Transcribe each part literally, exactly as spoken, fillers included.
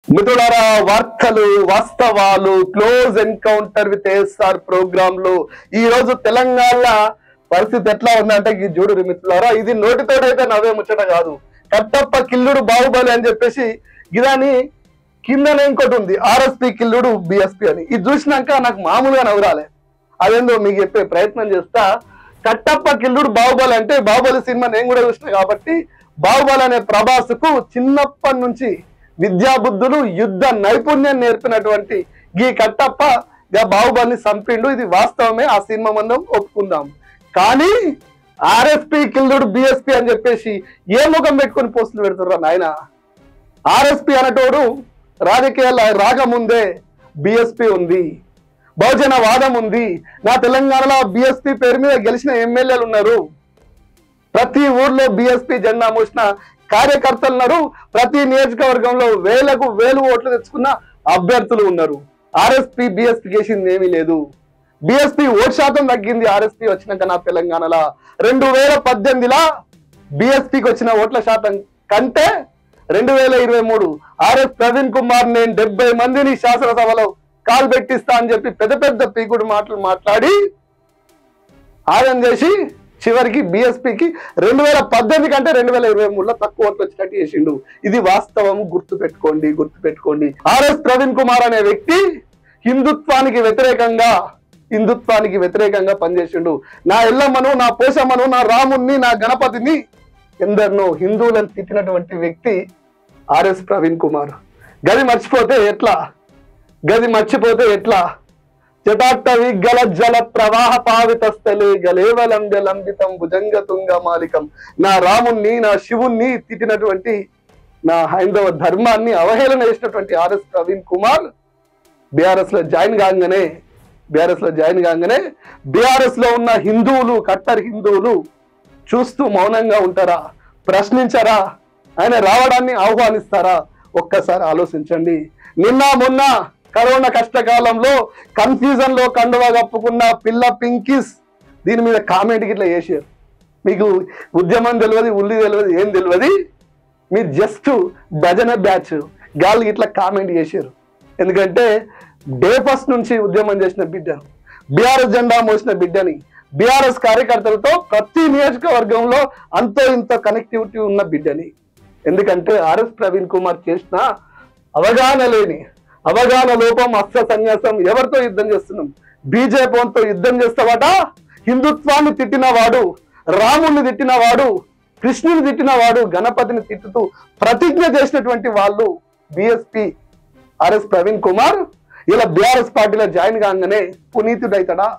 మిత్రులారా, వార్తలు వాస్తవాలు close encounter with ASR program లో ఈ రోజు తెలంగాణ పరిస్థితి ఎట్లా ఉందంటే ఈ చూడు మిత్రులారా, ఇది నోటితోడైతే నవ్వే ముచ్చట కాదు. కట్టప్ప కిల్లుడు బాహుబలి అని చెప్పేసి ఇదాని కిందనే ఇంకోటి ఉంది, ఆర్ఎస్పి కిల్లుడు బిఎస్పి అని. ఇది చూసినాక నాకు మామూలుగా నవ్వురాలే, అదేందో మీకు చెప్పే ప్రయత్నం చేస్తా. కట్టప్ప కిల్లుడు బాహుబలి అంటే బాహుబలి సినిమా నేను కూడా చూసిన కాబట్టి బాహుబలి అనే ప్రభాస్ కు చిన్నప్పటి నుంచి విద్యాబుద్ధులు యుద్ధ నైపుణ్యం నేర్పినటువంటి ఈ కట్టప్ప బాహుబలిని చంపిండు. ఇది వాస్తవమే, ఆ సినిమా మనం ఒప్పుకుందాం. కానీ ఆర్ఎస్పి కిల్లుడు బిఎస్పి అని చెప్పేసి ఏ ముఖం పెట్టుకొని పోస్టులు పెడుతున్నారు నాయన. ఆర్ఎస్పి అనేటోడు రాజకీయాలు రాకముందే బిఎస్పి ఉంది, బహుజన వాదం ఉంది. నా తెలంగాణలో బిఎస్పి పేరు మీద గెలిచిన ఎమ్మెల్యేలు ఉన్నారు, ప్రతి ఊర్లో బిఎస్పి జెండా మోసిన కార్యకర్తలు ఉన్నారు, ప్రతి నియోజకవర్గంలో వేలకు వేలు ఓట్లు తెచ్చుకున్న అభ్యర్థులు ఉన్నారు. ఆర్ఎస్పి బిఎస్పి చేసింది ఏమీ లేదు. బిఎస్పి ఓటు శాతం తగ్గింది ఆర్ఎస్పి వచ్చినాక. నా తెలంగాణలో రెండు వేల పద్దెనిమిదిలా బిఎస్పికి వచ్చిన ఓట్ల శాతం కంటే రెండు వేల ఇరవై మూడు ఆర్ఎస్ ప్రవీణ్ కుమార్ నేను డెబ్బై మందిని శాసనసభలో కాలు పెట్టిస్తా అని చెప్పి పెద్ద పెద్ద పీకుడు మాటలు మాట్లాడి ఆదం చేసి చివరికి బిఎస్పికి రెండు వేల పద్దెనిమిది కంటే రెండు వేల ఇరవై మూడులో తక్కువ ఓట్లు వచ్చినట్టు చేసిండు. ఇది వాస్తవం, గుర్తు పెట్టుకోండి గుర్తు పెట్టుకోండి ఆర్ఎస్ ప్రవీణ్ కుమార్ అనే వ్యక్తి హిందుత్వానికి వ్యతిరేకంగా హిందుత్వానికి వ్యతిరేకంగా పనిచేసిండు. నా ఎల్లమ్మను, నా పోషమ్మను, నా రాముణ్ణి, నా గణపతిని, ఎందరినో హిందువులను తిట్టినటువంటి వ్యక్తి ఆర్ఎస్ ప్రవీణ్ కుమార్. గది మర్చిపోతే ఎట్లా గది మర్చిపోతే ఎట్లా జటాట్టవి గల జల ప్రవాహ పావిత స్థలే గలేవలంబ్య లంబితం భుజంగ తుంగ మాలికం. నా రాముణ్ణి, నా శివుణ్ణి తిట్టినటువంటి, నా హైందవ ధర్మాన్ని అవహేళన చేసినటువంటి ఆర్ఎస్ ప్రవీణ్ కుమార్ బీఆర్ఎస్ లో జాయిన్ కాగానే బీఆర్ఎస్ లో జాయిన్ కాగానే బీఆర్ఎస్ లో ఉన్న హిందువులు, కట్టర్ హిందువులు చూస్తూ మౌనంగా ఉంటారా? ప్రశ్నించరా? ఆయన రావడాన్ని ఆహ్వానిస్తారా? ఒక్కసారి ఆలోచించండి. నిన్న మొన్న కరోనా కష్టకాలంలో కన్ఫ్యూజన్ లో కండువా కప్పుకున్న పిల్ల పింకీస్ దీని మీద కామెంట్ గిట్లా చేశారు. మీకు ఉద్యమం తెలియదు, ఉల్లి తెలియదు, ఏం తెలియదు, మీరు జస్ట్ భజన బ్యాచ్ గాలి గిట్లా కామెంట్ చేశారు. ఎందుకంటే డే ఫస్ట్ నుంచి ఉద్యమం చేసిన బిడ్డను, బీఆర్ఎస్ జెండా మోసిన బిడ్డని, బీఆర్ఎస్ కార్యకర్తలతో ప్రతి నియోజకవర్గంలో అంతో ఇంతో కనెక్టివిటీ ఉన్న బిడ్డని. ఎందుకంటే ఆర్ఎస్ ప్రవీణ్ కుమార్ చేసిన అవగాహన లేని అవగాహన లోపం, అస్త్ర సన్యాసం. ఎవరితో యుద్ధం చేస్తున్నాం? బీజేపీతో యుద్ధం చేస్తావాట. హిందుత్వాన్ని తిట్టినవాడు, రాముణ్ణి తిట్టినవాడు, కృష్ణుని తిట్టినవాడు, గణపతిని తిట్టుతూ ప్రతిజ్ఞ చేసినటువంటి వాళ్ళు బిఎస్పి ఆర్ఎస్ ప్రవీణ్ కుమార్ ఇలా బీఆర్ఎస్ పార్టీలో జాయిన్ కాగానే పునీతుడైతాడా?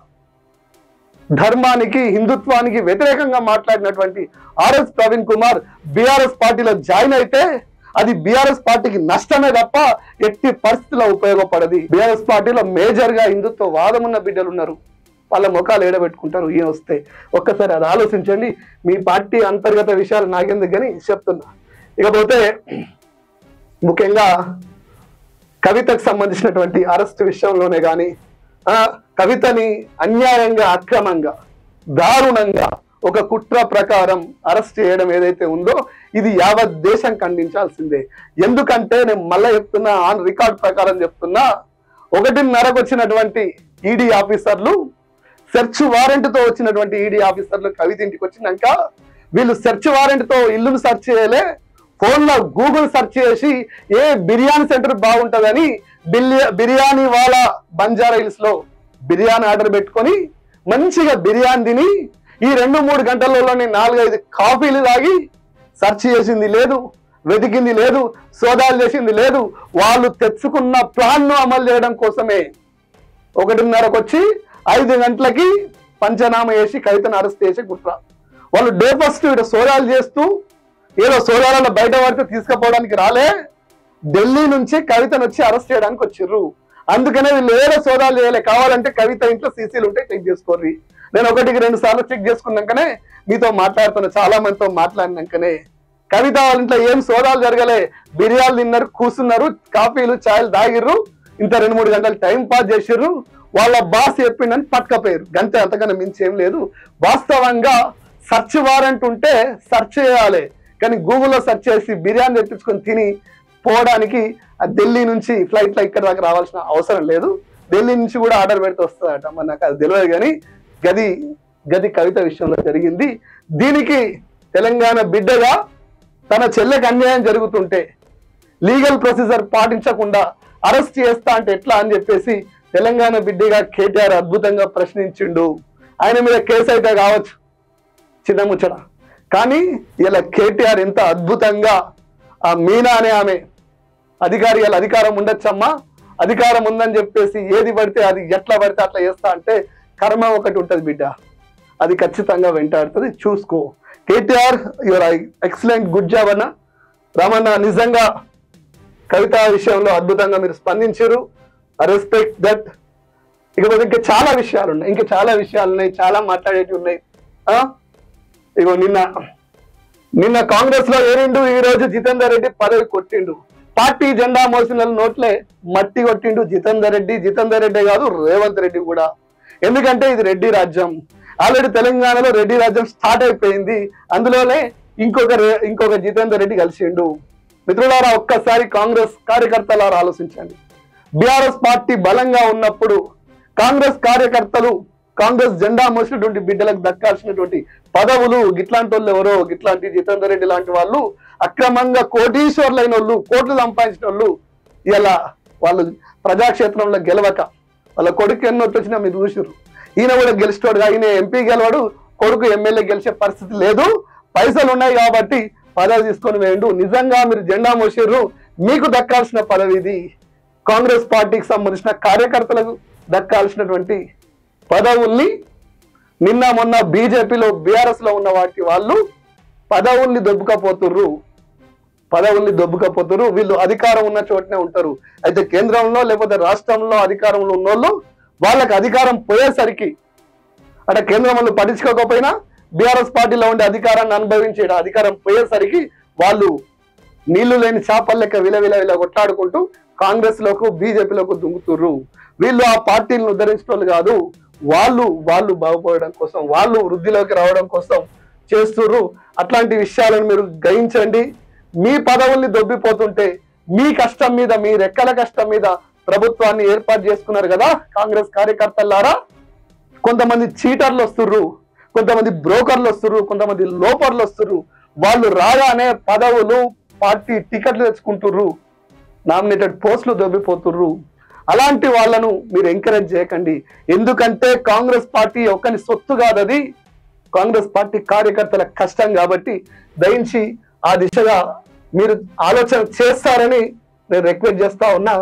ధర్మానికి, హిందుత్వానికి వ్యతిరేకంగా మాట్లాడినటువంటి ఆర్ఎస్ ప్రవీణ్ కుమార్ బీఆర్ఎస్ పార్టీలో జాయిన్ అయితే అది బీఆర్ఎస్ పార్టీకి నష్టమే తప్ప ఎట్టి పరిస్థితుల్లో ఉపయోగపడది. బీఆర్ఎస్ పార్టీలో మేజర్ గా హిందుత్వ వాదం ఉన్న బిడ్డలు ఉన్నారు, వాళ్ళ ముఖాలు ఏడబెట్టుకుంటారు ఈయన వస్తే. ఒక్కసారి అది ఆలోచించండి. మీ పార్టీ అంతర్గత విషయాలు నాకెందుకు కానీ చెప్తున్నా. ఇకపోతే ముఖ్యంగా కవితకు సంబంధించినటువంటి అరెస్ట్ విషయంలోనే కానీ కవితని అన్యాయంగా, అక్రమంగా, దారుణంగా ఒక కుట్ర ప్రకారం అరెస్ట్ చేయడం ఏదైతే ఉందో ఇది యావత్ దేశం ఖండించాల్సిందే. ఎందుకంటే నేను మళ్ళీ చెప్తున్నా, ఆన్ రికార్డ్ ప్రకారం చెప్తున్నా, ఒకటిన్నరకు వచ్చినటువంటి ఈడీ ఆఫీసర్లు, సెర్చ్ వారెంట్ తో వచ్చినటువంటి ఈడీ ఆఫీసర్లు కవిత ఇంటికి వచ్చినాక వీళ్ళు సెర్చ్ వారెంట్ తో ఇల్లును సెర్చ్ చేయలే, ఫోన్ లో గూగుల్ సెర్చ్ చేసి ఏ బిర్యానీ సెంటర్ బాగుంటుందని బిర్యానీ వాళ్ళ బంజారా హిల్స్ లో బిర్యానీ ఆర్డర్ పెట్టుకొని మంచిగా బిర్యానీ తిని ఈ రెండు మూడు గంటలలోనే నాలుగైదు కాఫీలు తాగి సెర్చ్ చేసింది లేదు, వెతికింది లేదు, సోదాలు చేసింది లేదు. వాళ్ళు తెచ్చుకున్న ప్లాన్ ను అమలు చేయడం కోసమే ఒకటిన్నరకు వచ్చి ఐదు గంటలకి పంచనామా చేసి కవితను అరెస్ట్ చేసి కుట్ర. వాళ్ళు డే ఫస్ట్ ఇక్కడ సోదాలు చేస్తూ ఏదో సోదాలలో బయట పడితే తీసుకుపోవడానికి రాలే, ఢిల్లీ నుంచి కవితను వచ్చి అరెస్ట్ చేయడానికి వచ్చిర్రు. అందుకనే వీళ్ళు ఏదో సోదాలు చేయలే. కావాలంటే కవిత ఇంట్లో సీసీలు ఉంటే చెక్ చేసుకోర్రి. నేను ఒకటికి రెండు సార్లు చెక్ చేసుకున్నాకనే మీతో మాట్లాడుతున్నా, చాలా మందితో మాట్లాడినాకనే. కవిత వాళ్ళ ఇంట్లో ఏం సోదాలు జరగలే, బిర్యానీ తిన్నారు, కూర్చున్నారు, కాఫీలు ఛాయలు తాగిర్రు, ఇంత రెండు మూడు గంటలు టైం పాస్ చేసిర్రు. వాళ్ళ బాస్ చెప్పిండని పట్టుకపోయారు, గంతే, అంతకన్నా మించి ఏం లేదు. వాస్తవంగా సర్చ్ వారెంట్ ఉంటే సెర్చ్ చేయాలి, కానీ గూగుల్లో సెర్చ్ చేసి బిర్యానీ తెప్పించుకొని తిని పోవడానికి ఆ ఢిల్లీ నుంచి ఫ్లైట్లో ఇక్కడ దాకా రావాల్సిన అవసరం లేదు. ఢిల్లీ నుంచి కూడా ఆర్డర్ పెడితే వస్తుందట, మరి నాకు అది తెలియదు. కానీ గది గది కవిత విషయంలో జరిగింది. దీనికి తెలంగాణ బిడ్డగా తన చెల్లెకి అన్యాయం జరుగుతుంటే లీగల్ ప్రొసీజర్ పాటించకుండా అరెస్ట్ చేస్తా అంటే ఎట్లా అని చెప్పేసి తెలంగాణ బిడ్డగా కేటీఆర్ అద్భుతంగా ప్రశ్నించిండు. ఆయన మీద కేసు అయితే కావచ్చు, చిన్న ముచ్చట. కానీ ఇలా కేటీఆర్ ఎంత అద్భుతంగా ఆ మీనా అనే ఆమె అధికారి ఇలా అధికారం ఉండొచ్చమ్మా, అధికారం ఉందని చెప్పేసి ఏది పడితే అది ఎట్లా పడితే అట్లా చేస్తా అంటే కర్మ ఒకటి ఉంటుంది బిడ్డ, అది ఖచ్చితంగా వెంటాడుతుంది, చూసుకో. KTR your excellent, good job అన్న. రమణ నిజంగా కవిత విషయంలో అద్భుతంగా మీరు స్పందించారు. I respect that. ఇకపోతే ఇంకా చాలా విషయాలు ఉన్నాయి, ఇంకా చాలా విషయాలు ఉన్నాయి, చాలా మాట్లాడేటివి ఉన్నాయి. ఇగో నిన్న నిన్న కాంగ్రెస్ లో ఏరిండు, ఈ రోజు జితేందర్ రెడ్డి పదవి కొట్టిండు. పార్టీ జెండా మోసిన నోట్లే మట్టి కొట్టిండు జితేందర్ రెడ్డి. జితేందర్ రెడ్డి కాదు, రేవంత్ రెడ్డి కూడా. ఎందుకంటే ఇది రెడ్డి రాజ్యం. ఆల్రెడీ తెలంగాణలో రెడ్డి రాజ్యం స్టార్ట్ అయిపోయింది. అందులోనే ఇంకొక ఇంకొక జితేందర్ రెడ్డి కలిసిండు. మిత్రులారా, ఒక్కసారి కాంగ్రెస్ కార్యకర్తలారా ఆలోచించండి. బీఆర్ఎస్ పార్టీ బలంగా ఉన్నప్పుడు కాంగ్రెస్ కార్యకర్తలు కాంగ్రెస్ జెండా మోసినటువంటి బిడ్డలకు దక్కాల్సినటువంటి పదవులు గిట్లాంటి వాళ్ళు ఎవరో, గిట్లాంటి జితేందర్ రెడ్డి లాంటి వాళ్ళు అక్రమంగా కోటీశ్వర్లైన వాళ్ళు, కోట్లు సంపాదించిన వాళ్ళు ఇలా వాళ్ళు ప్రజాక్షేత్రంలో గెలవక వాళ్ళ కొడుకు ఎన్నోటి వచ్చినా మీరు చూసారు. ఈయన కూడా గెలిచినోడు, ఈయన ఎంపీ గెలవాడు, కొడుకు ఎమ్మెల్యే గెలిచే పరిస్థితి లేదు. పైసలు ఉన్నాయి కాబట్టి పదవి తీసుకొని వేయండు. నిజంగా మీరు జెండా మోసారు, మీకు దక్కాల్సిన పదవి ఇది. కాంగ్రెస్ పార్టీకి సంబంధించిన కార్యకర్తలకు దక్కాల్సినటువంటి పదవుల్ని నిన్న మొన్న బీజేపీలో బీఆర్ఎస్ లో ఉన్న వాటి వాళ్ళు పదవుల్ని దొబ్బుకపోతుర్రు పదవుల్ని దొబ్బుకపోతుర్రు వీళ్ళు అధికారం ఉన్న చోటనే ఉంటారు. అయితే కేంద్రంలో లేకపోతే రాష్ట్రంలో అధికారంలో ఉన్నోళ్ళు వాళ్ళకి అధికారం పోయేసరికి అంటే కేంద్రం వాళ్ళు పట్టించుకోకపోయినా బీఆర్ఎస్ పార్టీలో ఉండే అధికారాన్ని అనుభవించే అధికారం పోయేసరికి వాళ్ళు నీళ్లు లేని చేపల లెక్క విలవిల విల కొట్లాడుకుంటూ కాంగ్రెస్ లోకు బీజేపీలోకి దుంగుతుర్రు. వీళ్ళు ఆ పార్టీలను ఉద్ధరించిన వాళ్ళు కాదు, వాళ్ళు వాళ్ళు బాగుపడడం కోసం, వాళ్ళు వృద్ధిలోకి రావడం కోసం చేస్తుర్రు. అట్లాంటి విషయాలను మీరు గ్రహించండి. మీ పదవుల్ని దొబ్బిపోతుంటే మీ కష్టం మీద, మీ రెక్కల కష్టం మీద ప్రభుత్వాన్ని ఏర్పాటు చేసుకున్నారు కదా కాంగ్రెస్ కార్యకర్తలారా. కొంతమంది చీటర్లు వస్తుర్రు, కొంతమంది బ్రోకర్లు వస్తుర్రు, కొంతమంది లోపర్లు వస్తుర్రు. వాళ్ళు రాగానే పదవులు, పార్టీ టికెట్లు తెచ్చుకుంటుర్రు, నామినేటెడ్ పోస్టులు దొబ్బిపోతుర్రు. అలాంటి వాళ్ళను మీరు ఎంకరేజ్ చేయకండి. ఎందుకంటే కాంగ్రెస్ పార్టీ ఒక్కని సొత్తు కాదు, అది కాంగ్రెస్ పార్టీ కార్యకర్తల కష్టం. కాబట్టి దయించి ఆ దిశగా మీరు ఆలోచన చేస్తారని నేను రిక్వెస్ట్ చేస్తా ఉన్నా.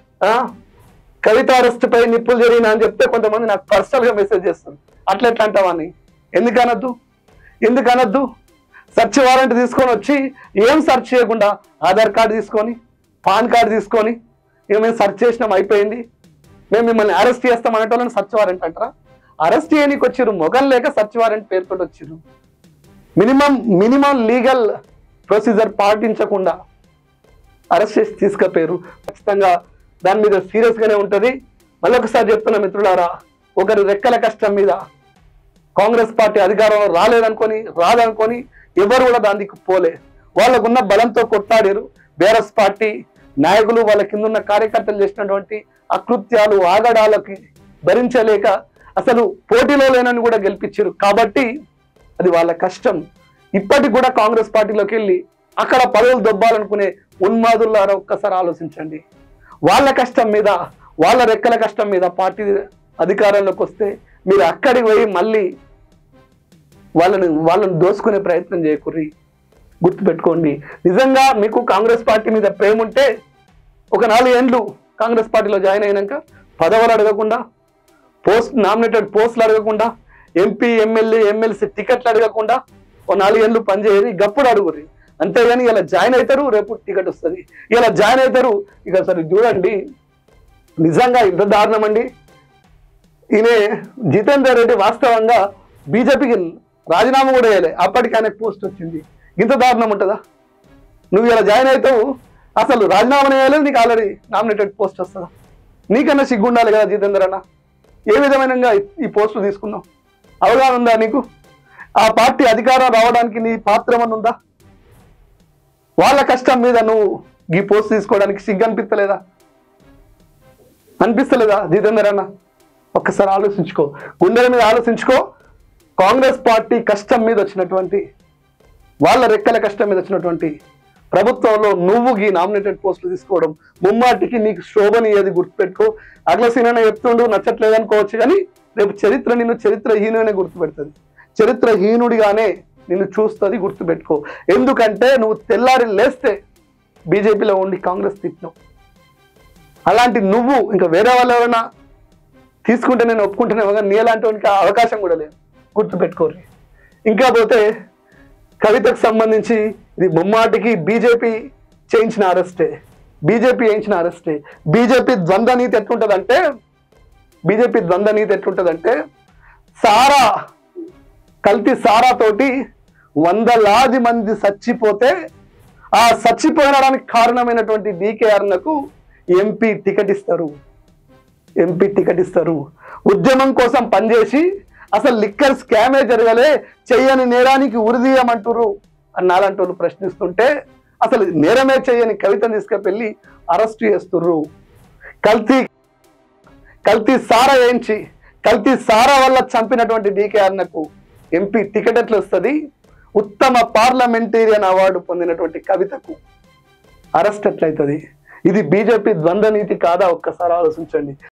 కవిత అరెస్ట్ పై నిప్పులు జరిగిన అని చెప్తే కొంతమంది నాకు పర్సనల్ గా మెసేజ్ చేస్తారు, అట్లా ఎట్లా అంటావని. ఎందుకనద్దు ఎందుకనద్దు సర్చ్ వారెంట్ తీసుకొని వచ్చి ఏం సర్చ్ చేయకుండా ఆధార్ కార్డు తీసుకొని, పాన్ కార్డు తీసుకొని ఇక మేము సర్చ్ చేసినాం అయిపోయింది, మేము మిమ్మల్ని అరెస్ట్ చేస్తాం అనేటోళ్ళని సర్చ్ వారెంట్ అంటారా? అరెస్ట్ చేయడానికి వచ్చిర్రు, మొగం లేక సర్చ్ వారెంట్ పేరుతో వచ్చిర్రు. మినిమం మినిమం లీగల్ ప్రొసీజర్ పాటించకుండా అరెస్ట్ చేసి తీసుకపోయారు. ఖచ్చితంగా దాని మీద సీరియస్ గానే ఉంటది. మళ్ళొకసారి చెప్తున్న మిత్రులారా, ఒకరి రెక్కల కష్టం మీద కాంగ్రెస్ పార్టీ అధికారంలో రాలేదనుకొని రాదనుకొని ఎవరు కూడా దానికి పోలే. వాళ్ళకున్న బలంతో కొట్లాడారు. బీఆర్ఎస్ పార్టీ నాయకులు వాళ్ళ కింద ఉన్న కార్యకర్తలు చేసినటువంటి అకృత్యాలు, ఆగడాలకి భరించలేక అసలు పోటీలో లేనని కూడా గెలిపించారు. కాబట్టి అది వాళ్ళ కష్టం. ఇప్పటికి కూడా కాంగ్రెస్ పార్టీలోకి వెళ్ళి అక్కడ పదవులు దొబ్బాలనుకునే ఉన్మాదులారా ఒక్కసారి ఆలోచించండి. వాళ్ళ కష్టం మీద, వాళ్ళ రెక్కల కష్టం మీద పార్టీ అధికారంలోకి వస్తే మీరు అక్కడికి పోయి మళ్ళీ వాళ్ళని వాళ్ళని దోసుకునే ప్రయత్నం చేయకుర్రి. గుర్తుపెట్టుకోండి, నిజంగా మీకు కాంగ్రెస్ పార్టీ మీద ప్రేమ ఉంటే ఒక నాలుగేండ్లు కాంగ్రెస్ పార్టీలో జాయిన్ అయినాక పదవులు అడగకుండా, పోస్ట్ నామినేటెడ్ పోస్టులు అడగకుండా, ఎంపీ ఎమ్మెల్యే ఎమ్మెల్సీ టికెట్లు అడగకుండా ఓ నాలుగేండ్లు పనిచేయరు, గప్పుడు అడుగురి. అంతేగాని ఇలా జాయిన్ అవుతారు, రేపు టికెట్ వస్తుంది, ఇలా జాయిన్ అవుతారు. ఇక సరే చూడండి, నిజంగా ఇంత దారుణం అండి. ఈయన జితేందర్ రెడ్డి వాస్తవంగా బీజేపీకి రాజీనామా కూడా వేయలే, అప్పటికి ఆయనకు పోస్ట్ వచ్చింది. ఇంత దారుణం ఉంటుందా? నువ్వు ఇలా జాయిన్ అవుతావు, అసలు రాజీనామా వేయలేదు, నీకు ఆల్రెడీ నామినేటెడ్ పోస్ట్ వస్తుందా? నీకన్నా సిగ్గుండాలి కదా జితేందర్ అన్న. ఏ విధమైన ఈ పోస్టులు తీసుకున్నావు? అవగాహన ఉందా నీకు? ఆ పార్టీ అధికారం రావడానికి నీ పాత్ర ఏమన్నా ఉందా? వాళ్ళ కష్టం మీద నువ్వు ఈ పోస్ట్ తీసుకోవడానికి సిగ్గు అనిపిస్తలేదా? అనిపిస్తలేదా జితేందర్ అన్న? ఒక్కసారి ఆలోచించుకో, గుండెల మీద ఆలోచించుకో. కాంగ్రెస్ పార్టీ కష్టం మీద వచ్చినటువంటి, వాళ్ళ రెక్కల కష్టం మీద వచ్చినటువంటి ప్రభుత్వంలో నువ్వు ఈ నామినేటెడ్ పోస్టులు తీసుకోవడం ముమ్మాటికి నీకు శోభనీయది, గుర్తుపెట్టుకో. అగ్లసీన చెప్తుండు నచ్చట్లేదు అనుకోవచ్చు, కానీ రేపు చరిత్ర నిన్ను చరిత్రహీనునే గుర్తుపెడుతుంది, చరిత్రహీనుడిగానే నిన్ను చూస్తుంది, గుర్తుపెట్టుకో. ఎందుకంటే నువ్వు తెల్లారి లేస్తే బీజేపీలో ఉండి కాంగ్రెస్ తిట్టినావు. అలాంటి నువ్వు ఇంకా వేరే వాళ్ళు ఎవరైనా తీసుకుంటే నేను ఒప్పుకుంటేనేమో, కానీ నీ అలాంటి వానికి అవకాశం కూడా లేదు, గుర్తుపెట్టుకోరు. ఇంకా పోతే కవితకు సంబంధించి ఇది ముమ్మాటికి బీజేపీ చేయించిన అరెస్టే, బీజేపీ చేయించిన అరెస్టే. బీజేపీ ద్వంద్వ నీతి ఎట్లుంటుందంటే, బీజేపీ ద్వంద్వ నీతి ఎట్లుంటుందంటే సారా, కల్తీ సారాతోటి వందలాది మంది చచ్చిపోతే ఆ చచ్చిపోయడానికి కారణమైనటువంటి డీకేఆర్లకు ఎంపీ టికెట్ ఇస్తారు, ఎంపీ టికెట్ ఇస్తారు. ఉద్యమం కోసం పనిచేసి అసలు లిక్కర్ స్కామే జరగలే, చెయ్యని నేరానికి ఉరిదీయమంటారు అని నాలాంటి వాళ్ళు ప్రశ్నిస్తుంటే, అసలు నేరమే చెయ్యని కవితను తీసుకెళ్ళి అరెస్ట్ చేస్తుర్రు. కల్తీ కల్తీ సారా వేయించి కల్తీ సారా వల్ల చంపినటువంటి డీకేఆర్లకు ఎంపీ టికెట్ ఎట్లా వస్తుంది? ఉత్తమ పార్లమెంటేరియన్ అవార్డు పొందినటువంటి కవితకు అరెస్ట్ ఎట్లయితుంది? ఇది బీజేపీ ద్వంద్వ నీతి కాదా? ఒక్కసారి ఆలోచించండి.